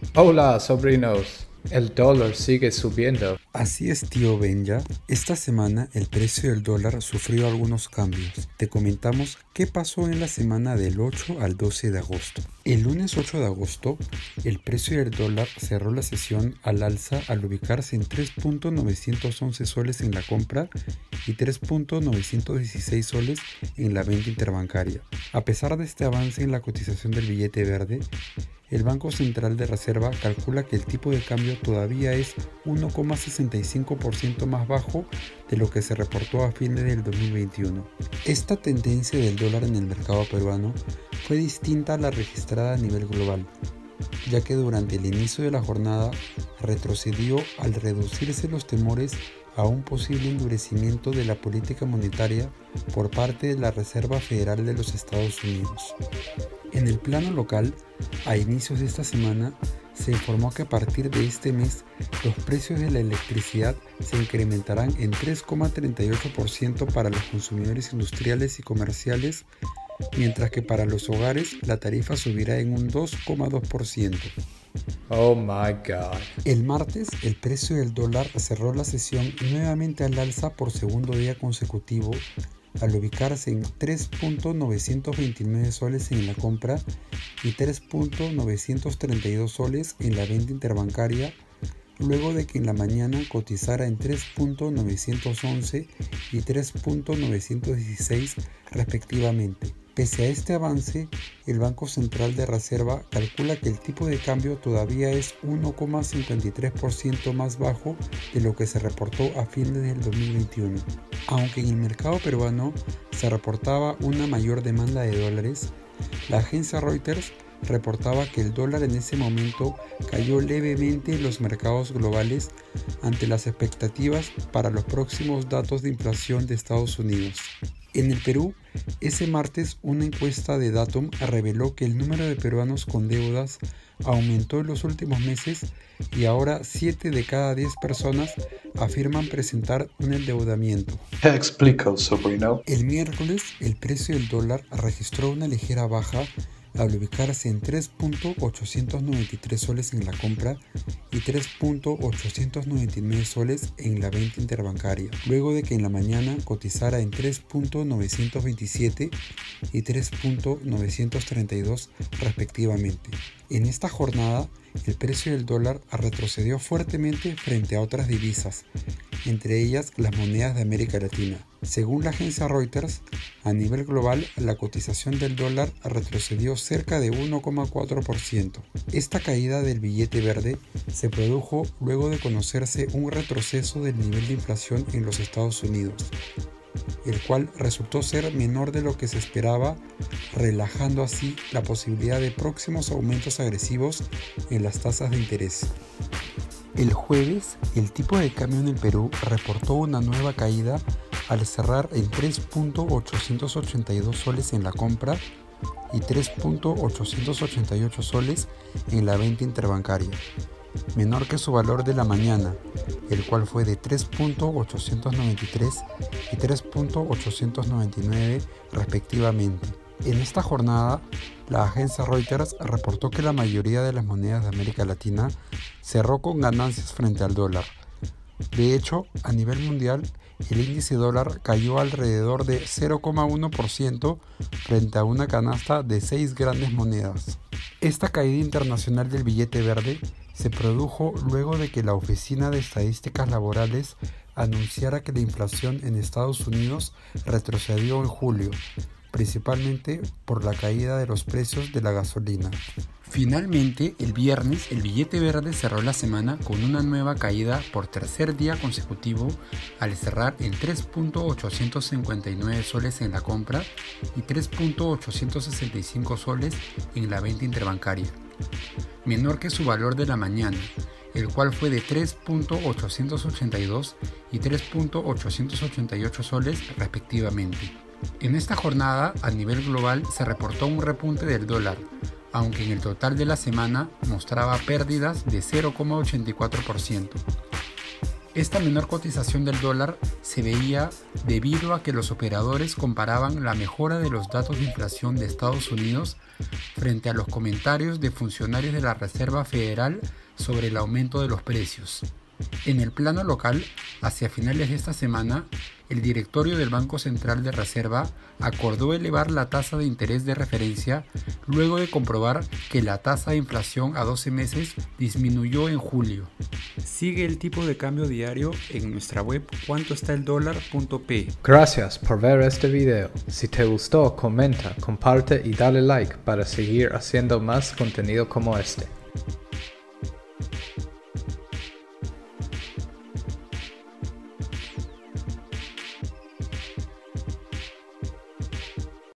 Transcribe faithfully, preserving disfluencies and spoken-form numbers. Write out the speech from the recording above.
Hola, sobrinos. El dólar sigue subiendo. Así es, tío Benja. Esta semana el precio del dólar sufrió algunos cambios. Te comentamos qué pasó en la semana del ocho al doce de agosto. El lunes ocho de agosto, el precio del dólar cerró la sesión al alza al ubicarse en tres punto novecientos once soles en la compra y tres punto novecientos dieciséis soles en la venta interbancaria. A pesar de este avance en la cotización del billete verde, el Banco Central de Reserva calcula que el tipo de cambio todavía es uno coma sesenta y cinco por ciento más bajo de lo que se reportó a fines del dos mil veintiuno. Esta tendencia del dólar en el mercado peruano fue distinta a la registrada a nivel global, ya que durante el inicio de la jornada retrocedió al reducirse los temores a un posible endurecimiento de la política monetaria por parte de la Reserva Federal de los Estados Unidos. En el plano local, a inicios de esta semana, se informó que a partir de este mes los precios de la electricidad se incrementarán en tres coma treinta y ocho por ciento para los consumidores industriales y comerciales, mientras que para los hogares la tarifa subirá en un dos coma dos por ciento. Oh my God. El martes, el precio del dólar cerró la sesión nuevamente al alza por segundo día consecutivo, al ubicarse en tres punto novecientos veintinueve soles en la compra y tres punto novecientos treinta y dos soles en la venta interbancaria, luego de que en la mañana cotizara en tres punto novecientos once y tres punto novecientos dieciséis respectivamente. Pese a este avance, el Banco Central de Reserva calcula que el tipo de cambio todavía es uno coma cincuenta y tres por ciento más bajo de lo que se reportó a fines del dos mil veintiuno. Aunque en el mercado peruano se reportaba una mayor demanda de dólares, la agencia Reuters reportaba que el dólar en ese momento cayó levemente en los mercados globales ante las expectativas para los próximos datos de inflación de Estados Unidos. En el Perú, ese martes una encuesta de Datum reveló que el número de peruanos con deudas aumentó en los últimos meses y ahora siete de cada diez personas afirman presentar un endeudamiento. Te explico, sobrino. El miércoles, el precio del dólar registró una ligera baja al ubicarse en tres punto ochocientos noventa y tres soles en la compra y tres punto ochocientos noventa y nueve soles en la venta interbancaria, luego de que en la mañana cotizara en tres punto novecientos veintisiete y tres punto novecientos treinta y dos respectivamente. En esta jornada, el precio del dólar retrocedió fuertemente frente a otras divisas, entre ellas las monedas de América Latina. Según la agencia Reuters, a nivel global la cotización del dólar retrocedió cerca de uno coma cuatro por ciento. Esta caída del billete verde se produjo luego de conocerse un retroceso del nivel de inflación en los Estados Unidos, el cual resultó ser menor de lo que se esperaba, relajando así la posibilidad de próximos aumentos agresivos en las tasas de interés. El jueves, el tipo de cambio en el Perú reportó una nueva caída al cerrar en tres punto ochocientos ochenta y dos soles en la compra y tres punto ochocientos ochenta y ocho soles en la venta interbancaria, menor que su valor de la mañana, el cual fue de tres punto ochocientos noventa y tres y tres punto ochocientos noventa y nueve respectivamente. En esta jornada, la agencia Reuters reportó que la mayoría de las monedas de América Latina cerró con ganancias frente al dólar. De hecho, a nivel mundial, el índice dólar cayó alrededor de cero coma uno por ciento frente a una canasta de seis grandes monedas. Esta caída internacional del billete verde se produjo luego de que la Oficina de Estadísticas Laborales anunciara que la inflación en Estados Unidos retrocedió en julio, principalmente por la caída de los precios de la gasolina. Finalmente, el viernes, el billete verde cerró la semana con una nueva caída por tercer día consecutivo al cerrar en tres punto ochocientos cincuenta y nueve soles en la compra y tres punto ochocientos sesenta y cinco soles en la venta interbancaria, menor que su valor de la mañana, el cual fue de tres punto ochocientos ochenta y dos y tres punto ochocientos ochenta y ocho soles respectivamente. En esta jornada, a nivel global, se reportó un repunte del dólar, aunque en el total de la semana mostraba pérdidas de cero coma ochenta y cuatro por ciento. Esta menor cotización del dólar se veía debido a que los operadores comparaban la mejora de los datos de inflación de Estados Unidos frente a los comentarios de funcionarios de la Reserva Federal sobre el aumento de los precios. En el plano local, hacia finales de esta semana, el directorio del Banco Central de Reserva acordó elevar la tasa de interés de referencia luego de comprobar que la tasa de inflación a doce meses disminuyó en julio. Sigue el tipo de cambio diario en nuestra web cuantoestaeldólar punto pe. Gracias por ver este video. Si te gustó, comenta, comparte y dale like para seguir haciendo más contenido como este.